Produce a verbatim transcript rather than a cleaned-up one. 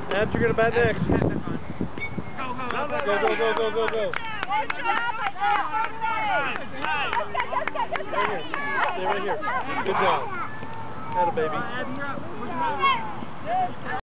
Abs, you're gonna bat next. Go, go, Go, go, go, go, go, go. Good job, my friend. Right here. Stay right here. Good job. Atta baby.